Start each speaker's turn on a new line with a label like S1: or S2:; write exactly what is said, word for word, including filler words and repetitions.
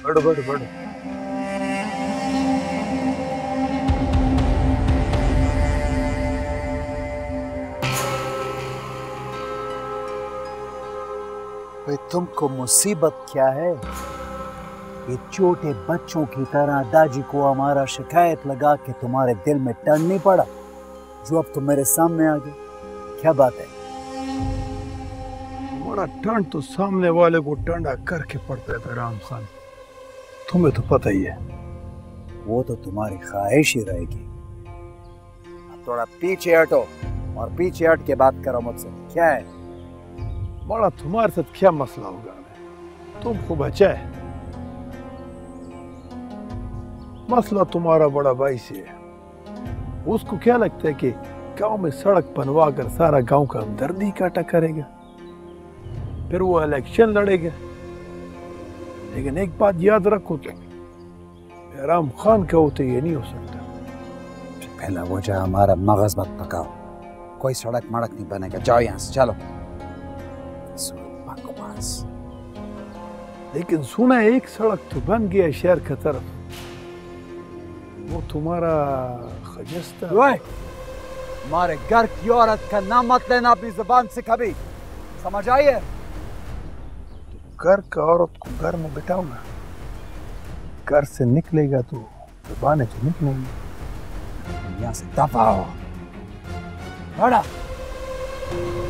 S1: बढ़ो बढ़ो बढ़ो।
S2: भाई तुमको मुसीबत क्या है? ये छोटे बच्चों की तरह दादी को हमारा शिकायत लगा के तुम्हारे दिल में टन नहीं पड़ा जो अब तुम मेरे सामने आ गए? क्या बात है?
S1: बड़ा टंड तो सामने वाले को टंडा करके पड़ता है राम खान, तुम्हें तो पता ही है।
S2: वो तो तुम्हारी ख्वाहिश ही रहेगी। अब थोड़ा पीछे हटो और पीछे हट के बात करो मुझसे। क्या है?
S1: बड़ा तुम्हारे साथ क्या मसला होगा? तुमको बचाए मसला तुम्हारा बड़ा भाई से है। उसको क्या लगता है कि गांव में सड़क बनवा कर सारा गांव का हमदर्दी इकट्ठा करेगा, फिर वो इलेक्शन लड़ेगा। लेकिन एक बात याद रखो तो राम खान का होते ये नहीं हो सकता।
S2: पहला वो जो हमारा मगज मत पकाओ, कोई सड़क मड़क नहीं बनेगा। जाओ यहाँ से, चलो। बकवास।
S1: लेकिन सुना एक सड़क तो बन गया शहर की तरफ, वो तुम्हारा खजिस्ता।
S2: हमारे घर की औरत का नाम मत लेना अपनी जुबान से कभी, समझ आई है?
S1: घर का औरत को घर में बिठाओ ना, घर से निकलेगा तो जुबानें तो निकलेंगी।
S2: यहाँ से दफा हो। बड़ा